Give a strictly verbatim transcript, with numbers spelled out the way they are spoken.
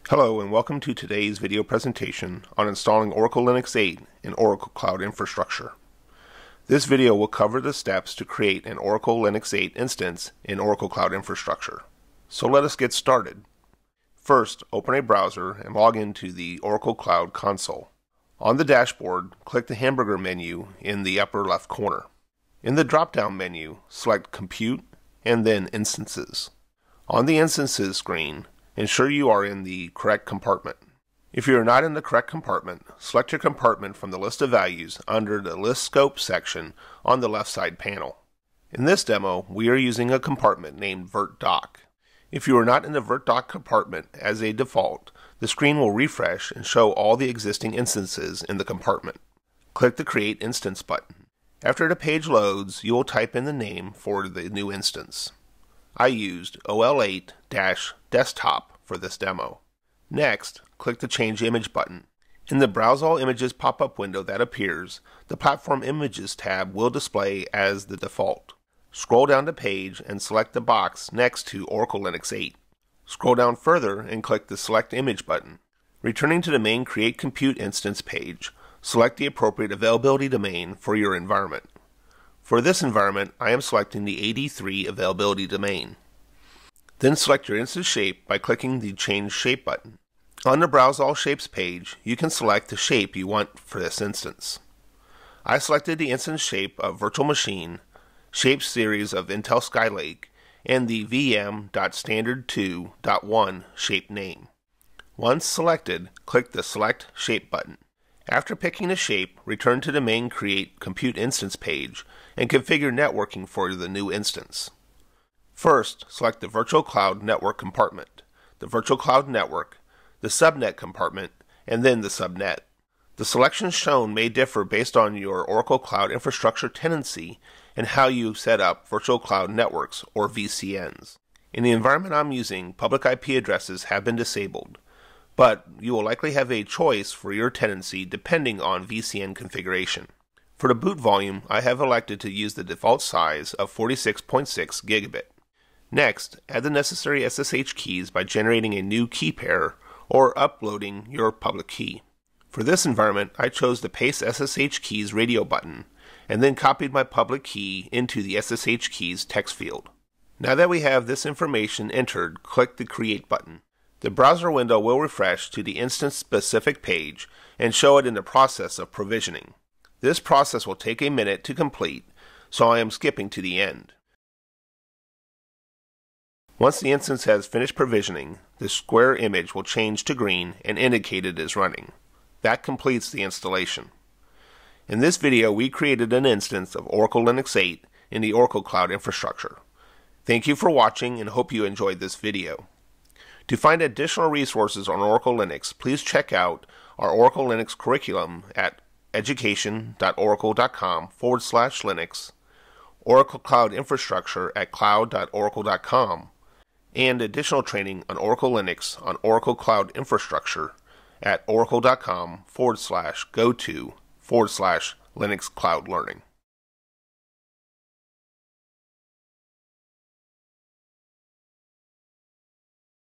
Hello and welcome to today's video presentation on installing Oracle Linux eight in Oracle Cloud Infrastructure. This video will cover the steps to create an Oracle Linux eight instance in Oracle Cloud Infrastructure. So let us get started. First, open a browser and log into the Oracle Cloud console. On the dashboard, click the hamburger menu in the upper left corner. In the drop-down menu, select Compute and then Instances. On the Instances screen, ensure you are in the correct compartment. If you are not in the correct compartment, select your compartment from the list of values under the List Scope section on the left side panel. In this demo, we are using a compartment named VirtDoc. If you are not in the VirtDoc compartment as a default, the screen will refresh and show all the existing instances in the compartment. Click the Create Instance button. After the page loads, you will type in the name for the new instance. I used O L eight Desktop for this demo. Next, click the Change Image button. In the Browse All Images pop-up window that appears, the Platform Images tab will display as the default. Scroll down the page and select the box next to Oracle Linux eight. Scroll down further and click the Select Image button. Returning to the main Create Compute Instance page, select the appropriate availability domain for your environment. For this environment, I am selecting the eighty-three availability domain. Then select your instance shape by clicking the Change Shape button. On the Browse All Shapes page, you can select the shape you want for this instance. I selected the instance shape of Virtual Machine, Shape Series of Intel Skylake, and the V M dot standard two dot one shape name. Once selected, click the Select Shape button. After picking a shape, return to the main Create Compute Instance page and configure networking for the new instance. First, select the Virtual Cloud Network compartment, the Virtual Cloud Network, the Subnet compartment, and then the subnet. The selections shown may differ based on your Oracle Cloud Infrastructure tenancy and how you set up Virtual Cloud Networks, or V C Ns. In the environment I'm using, public I P addresses have been disabled, but you will likely have a choice for your tenancy depending on V C N configuration. For the boot volume, I have elected to use the default size of forty-six point six gigabit. Next, add the necessary S S H keys by generating a new key pair or uploading your public key. For this environment, I chose the Paste S S H Keys radio button and then copied my public key into the S S H Keys text field. Now that we have this information entered, click the Create button. The browser window will refresh to the instance-specific page and show it in the process of provisioning. This process will take a minute to complete, so I am skipping to the end. Once the instance has finished provisioning, the square image will change to green and indicate it is running. That completes the installation. In this video, we created an instance of Oracle Linux eight in the Oracle Cloud Infrastructure. Thank you for watching and hope you enjoyed this video. To find additional resources on Oracle Linux, please check out our Oracle Linux curriculum at education.oracle.com forward slash Linux, Oracle Cloud Infrastructure at cloud dot oracle dot com, and additional training on Oracle Linux on Oracle Cloud Infrastructure at oracle.com forward slash go to forward slash Linux Cloud Learning.